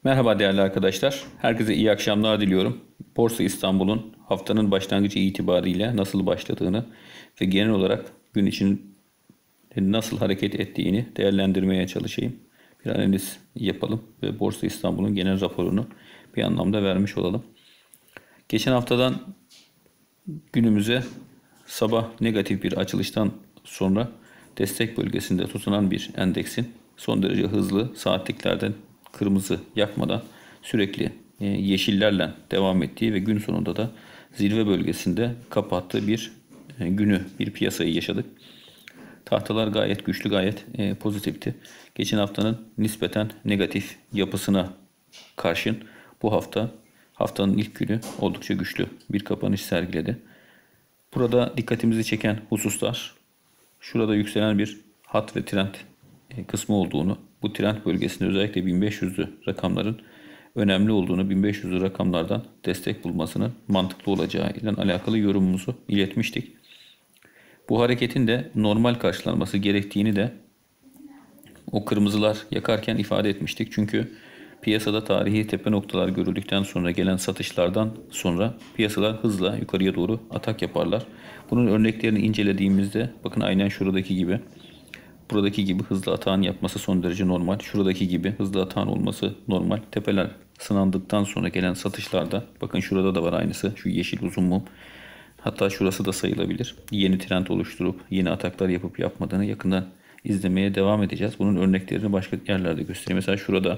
Merhaba değerli arkadaşlar. Herkese iyi akşamlar diliyorum. Borsa İstanbul'un haftanın başlangıcı itibariyle nasıl başladığını ve genel olarak gün için nasıl hareket ettiğini değerlendirmeye çalışayım. Bir analiz yapalım ve Borsa İstanbul'un genel raporunu bir anlamda vermiş olalım. Geçen haftadan günümüze sabah negatif bir açılıştan sonra destek bölgesinde tutunan bir endeksin son derece hızlı saatliklerden kırmızı yakmadan sürekli yeşillerle devam ettiği ve gün sonunda da zirve bölgesinde kapattığı bir bir piyasayı yaşadık. Tahtalar gayet güçlü, gayet pozitifti. Geçen haftanın nispeten negatif yapısına karşın bu haftanın ilk günü oldukça güçlü bir kapanış sergiledi. Burada dikkatimizi çeken hususlar, şurada yükselen bir hat ve trend kısmı olduğunu, bu trend bölgesinde özellikle 1500'lü rakamların önemli olduğunu, 1500'lü rakamlardan destek bulmasının mantıklı olacağı ile alakalı yorumumuzu iletmiştik. Bu hareketin de normal karşılanması gerektiğini de o kırmızılar yakarken ifade etmiştik. Çünkü piyasada tarihi tepe noktalar görüldükten sonra gelen satışlardan sonra piyasalar hızla yukarıya doğru atak yaparlar. Bunun örneklerini incelediğimizde bakın aynen şuradaki gibi, buradaki gibi hızlı atağın yapması son derece normal. Şuradaki gibi hızlı atağın olması normal. Tepeler sınandıktan sonra gelen satışlarda bakın şurada da var aynısı. Şu yeşil uzun mum. Hatta şurası da sayılabilir. Yeni trend oluşturup yeni ataklar yapıp yapmadığını yakından izlemeye devam edeceğiz. Bunun örneklerini başka yerlerde göstereyim. Mesela şurada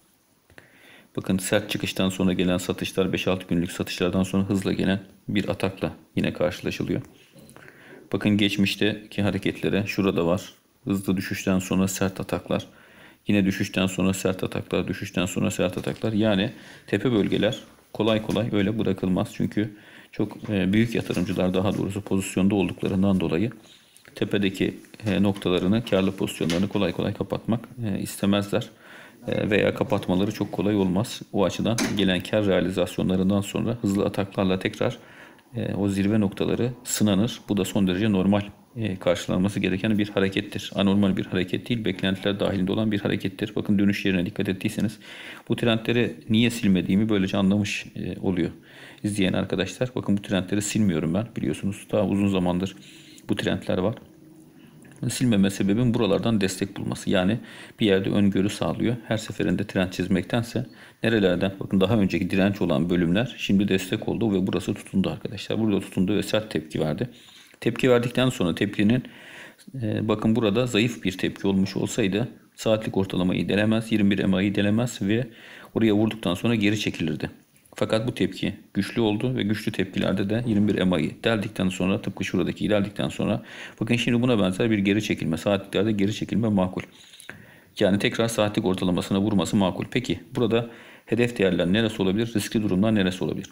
bakın sert çıkıştan sonra gelen satışlar 5-6 günlük satışlardan sonra hızla gelen bir atakla yine karşılaşılıyor. Bakın geçmişteki hareketlere şurada var. Hızlı düşüşten sonra sert ataklar. Yine düşüşten sonra sert ataklar, düşüşten sonra sert ataklar. Yani tepe bölgeler kolay kolay öyle bırakılmaz. Çünkü çok büyük yatırımcılar daha doğrusu pozisyonda olduklarından dolayı tepedeki noktalarını, karlı pozisyonlarını kolay kolay kapatmak istemezler. Veya kapatmaları çok kolay olmaz. O açıdan gelen kar realizasyonlarından sonra hızlı ataklarla tekrar o zirve noktaları sınanır. Bu da son derece normal karşılanması gereken bir harekettir. Anormal bir hareket değil, beklentiler dahilinde olan bir harekettir. Bakın dönüş yerine dikkat ettiyseniz bu trendleri niye silmediğimi böylece anlamış oluyor izleyen arkadaşlar. Bakın bu trendleri silmiyorum ben, biliyorsunuz. Daha uzun zamandır bu trendler var. Silmeme sebebim buralardan destek bulması. Yani bir yerde öngörü sağlıyor. Her seferinde trend çizmektense nerelerden, bakın daha önceki direnç olan bölümler şimdi destek oldu ve burası tutundu arkadaşlar. Burada tutundu ve sert tepki verdi. Tepki verdikten sonra tepkinin bakın burada zayıf bir tepki olmuş olsaydı saatlik ortalamayı delemez, 21 EMA'yı delemez ve oraya vurduktan sonra geri çekilirdi. Fakat bu tepki güçlü oldu ve güçlü tepkilerde de 21 EMA'yı deldikten sonra, tıpkı şuradaki deldikten sonra bakın şimdi buna benzer bir geri çekilme, saatliklerde geri çekilme makul. Yani tekrar saatlik ortalamasına vurması makul. Peki burada hedef değerler neresi olabilir? Riskli durumlar neresi olabilir?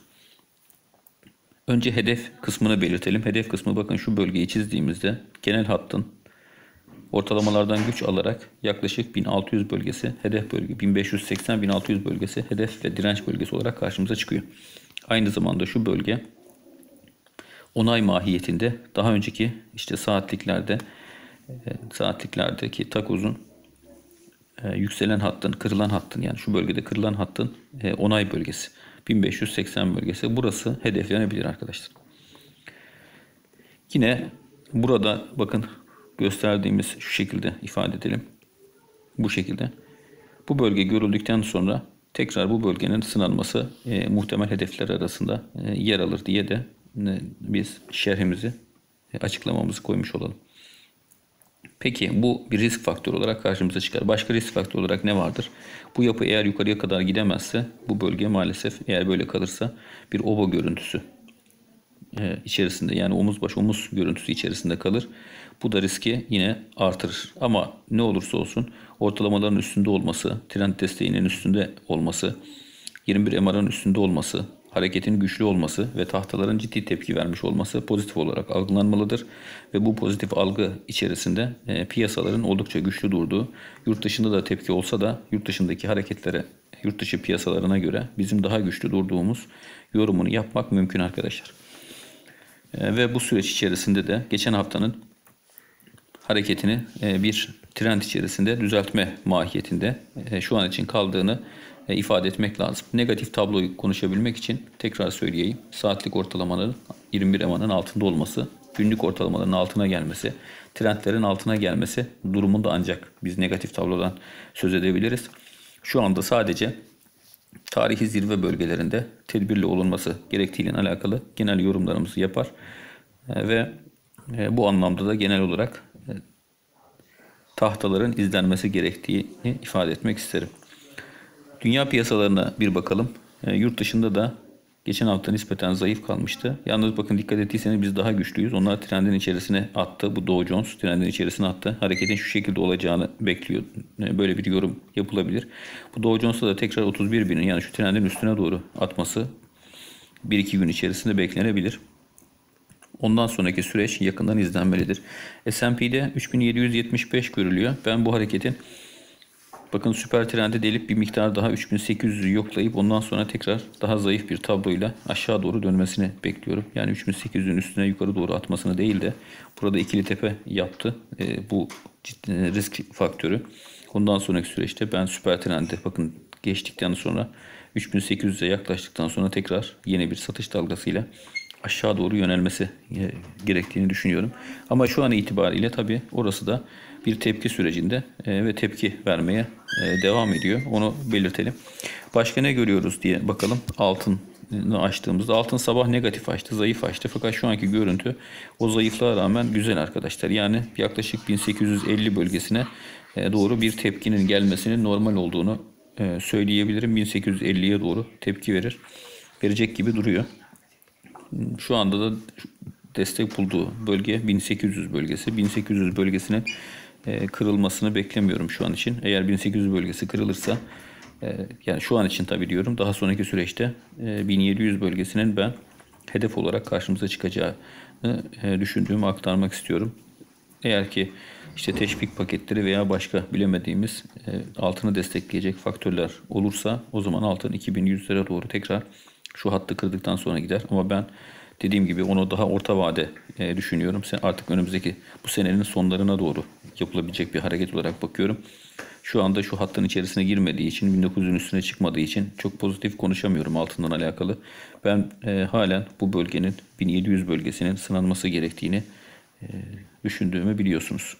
Önce hedef kısmını belirtelim. Hedef kısmı bakın şu bölgeyi çizdiğimizde genel hattın ortalamalardan güç alarak yaklaşık 1600 bölgesi hedef bölge, 1580-1600 bölgesi hedef ve direnç bölgesi olarak karşımıza çıkıyor. Aynı zamanda şu bölge onay mahiyetinde daha önceki işte saatliklerdeki takozun yükselen hattın, kırılan hattın, yani şu bölgede kırılan hattın onay bölgesi 1580 bölgesi, burası hedeflenebilir arkadaşlar. Yine burada bakın gösterdiğimiz şu şekilde ifade edelim. Bu şekilde. Bu bölge görüldükten sonra tekrar bu bölgenin sınanması muhtemel hedefler arasında yer alır diye de biz şerhimizi, açıklamamızı koymuş olalım. Peki bu bir risk faktörü olarak karşımıza çıkar. Başka risk faktörü olarak ne vardır? Bu yapı eğer yukarıya kadar gidemezse bu bölge maalesef, eğer böyle kalırsa, bir obo görüntüsü içerisinde, yani omuz baş omuz görüntüsü içerisinde kalır. Bu da riski yine artırır. Ama ne olursa olsun ortalamaların üstünde olması, trend desteğinin üstünde olması, 21 MR'ın üstünde olması, hareketin güçlü olması ve tahtaların ciddi tepki vermiş olması pozitif olarak algılanmalıdır. Ve bu pozitif algı içerisinde piyasaların oldukça güçlü durduğu, yurt dışında da tepki olsa da yurt dışındaki hareketlere, yurt dışı piyasalarına göre bizim daha güçlü durduğumuz yorumunu yapmak mümkün arkadaşlar. Ve bu süreç içerisinde de geçen haftanın hareketini bir trend içerisinde düzeltme mahiyetinde şu an için kaldığını ifade etmek lazım. Negatif tabloyu konuşabilmek için tekrar söyleyeyim. Saatlik ortalamaların 21 EMA'nın altında olması, günlük ortalamaların altına gelmesi, trendlerin altına gelmesi durumunda ancak biz negatif tablodan söz edebiliriz. Şu anda sadece tarihi zirve bölgelerinde tedbirli olunması gerektiğiyle alakalı genel yorumlarımızı yapar ve bu anlamda da genel olarak tahtaların izlenmesi gerektiğini ifade etmek isterim. Dünya piyasalarına bir bakalım. Yurt dışında da geçen hafta nispeten zayıf kalmıştı. Yalnız bakın dikkat ettiyseniz biz daha güçlüyüz. Onlar trendin içerisine attı. Bu Dow Jones trendin içerisine attı. Hareketin şu şekilde olacağını bekliyor. Böyle bir yorum yapılabilir. Bu Dow Jones'ta da tekrar 31 binin yani şu trendin üstüne doğru atması 1-2 gün içerisinde beklenebilir. Ondan sonraki süreç yakından izlenmelidir. S&P'de 3775 görülüyor. Ben bu hareketin bakın süper trendi delip bir miktar daha 3800'ü yoklayıp ondan sonra tekrar daha zayıf bir tabloyla aşağı doğru dönmesini bekliyorum. Yani 3800'ün üstüne yukarı doğru atmasını değil de burada ikili tepe yaptı. Bu risk faktörü. Ondan sonraki süreçte ben süper trendi bakın geçtikten sonra 3800'e yaklaştıktan sonra tekrar yeni bir satış dalgasıyla aşağı doğru yönelmesi gerektiğini düşünüyorum. Ama şu an itibariyle tabii orası da bir tepki sürecinde ve tepki vermeye devam ediyor. Onu belirtelim. Başka ne görüyoruz diye bakalım. Altını açtığımızda altın sabah negatif açtı, zayıf açtı. Fakat şu anki görüntü o zayıflığa rağmen güzel arkadaşlar. Yani yaklaşık 1850 bölgesine doğru bir tepkinin gelmesinin normal olduğunu söyleyebilirim. 1850'ye doğru tepki verecek gibi duruyor. Şu anda da destek bulduğu bölge 1800 bölgesi. 1800 bölgesinin kırılmasını beklemiyorum şu an için. Eğer 1800 bölgesi kırılırsa yani şu an için tabii diyorum daha sonraki süreçte 1700 bölgesinin ben hedef olarak karşımıza çıkacağını düşündüğümü aktarmak istiyorum. Eğer ki işte teşvik paketleri veya başka bilemediğimiz altını destekleyecek faktörler olursa o zaman altın 2100'lere doğru tekrar şu hattı kırdıktan sonra gider. Ama ben dediğim gibi onu daha orta vade düşünüyorum. Artık önümüzdeki bu senenin sonlarına doğru yapılabilecek bir hareket olarak bakıyorum. Şu anda şu hattın içerisine girmediği için 1900'ün üstüne çıkmadığı için çok pozitif konuşamıyorum altından alakalı. Ben halen bu bölgenin 1700 bölgesinin sınanması gerektiğini düşündüğümü biliyorsunuz.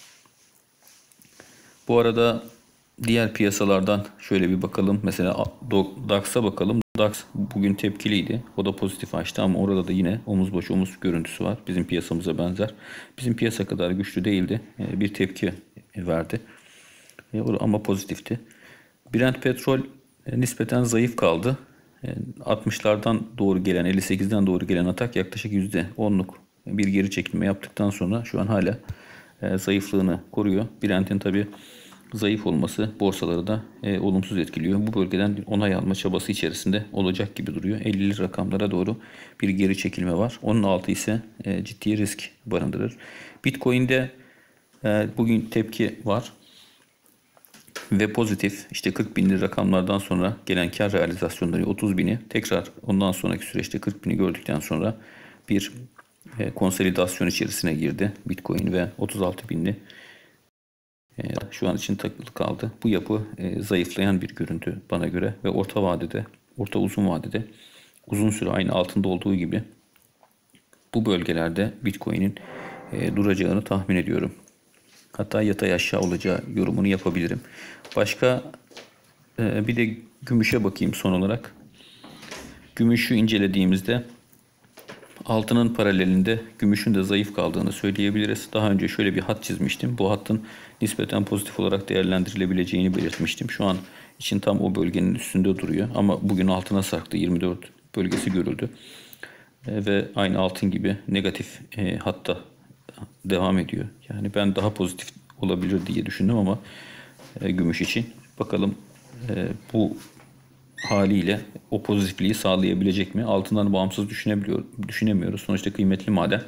Bu arada diğer piyasalardan şöyle bir bakalım. Mesela DAX'a bakalım. DAX bugün tepkiliydi. O da pozitif açtı ama orada da yine omuz başı omuz görüntüsü var. Bizim piyasamıza benzer. Bizim piyasa kadar güçlü değildi. Bir tepki verdi. Ama pozitifti. Brent petrol nispeten zayıf kaldı. 60'lardan doğru gelen, 58'den doğru gelen atak yaklaşık %10'luk bir geri çekilme yaptıktan sonra şu an hala zayıflığını koruyor. Brent'in tabi zayıf olması borsaları da olumsuz etkiliyor. Bu bölgeden bir onay alma çabası içerisinde olacak gibi duruyor. 50'li rakamlara doğru bir geri çekilme var. Onun altı ise ciddi risk barındırır. Bitcoin'de bugün tepki var ve pozitif işte 40 binli rakamlardan sonra gelen kar realizasyonları 30 bini tekrar ondan sonraki süreçte 40 bini gördükten sonra bir konsolidasyon içerisine girdi Bitcoin ve 36 binli şu an için takılı kaldı. Bu yapı zayıflayan bir görüntü bana göre ve orta uzun vadede uzun süre aynı altında olduğu gibi bu bölgelerde Bitcoin'in duracağını tahmin ediyorum. Hatta yatay aşağı olacağı yorumunu yapabilirim. Başka bir de gümüşe bakayım son olarak. Gümüşü incelediğimizde altının paralelinde gümüşün de zayıf kaldığını söyleyebiliriz. Daha önce şöyle bir hat çizmiştim. Bu hattın nispeten pozitif olarak değerlendirilebileceğini belirtmiştim. Şu an için tam o bölgenin üstünde duruyor. Ama bugün altına sarktı. 24 bölgesi görüldü. Ve aynı altın gibi negatif hatta devam ediyor. Yani ben daha pozitif olabilir diye düşündüm ama gümüş için. Bakalım bu haliyle o pozitifliği sağlayabilecek mi? Altından bağımsız düşünemiyoruz. Sonuçta kıymetli maden.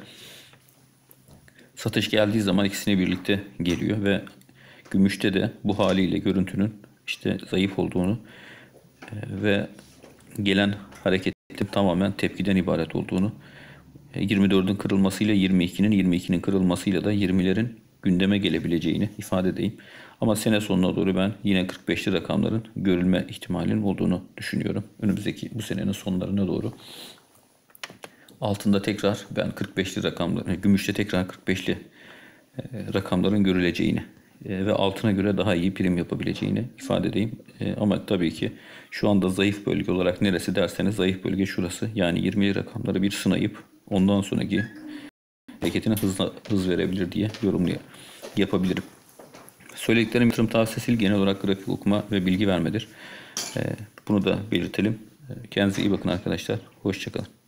Satış geldiği zaman ikisini birlikte geliyor ve gümüşte de bu haliyle görüntünün işte zayıf olduğunu ve gelen hareketin tamamen tepkiden ibaret olduğunu 24'ün kırılmasıyla 22'nin kırılmasıyla da 20'lerin gündeme gelebileceğini ifade edeyim. Ama sene sonuna doğru ben yine 45'li rakamların görülme ihtimalinin olduğunu düşünüyorum. Önümüzdeki bu senenin sonlarına doğru. Altında tekrar ben 45'li rakamlar, gümüşte tekrar 45'li rakamların görüleceğini ve altına göre daha iyi prim yapabileceğini ifade edeyim. Ama tabii ki şu anda zayıf bölge olarak neresi derseniz zayıf bölge şurası. Yani 20'li rakamları bir sınayıp ondan sonraki hareketine hız verebilir diye yapabilirim. Söylediklerim yatırım tavsiyesi değil, genel olarak grafik okuma ve bilgi vermedir. Bunu da belirtelim. Kendinize iyi bakın arkadaşlar. Hoşça kalın.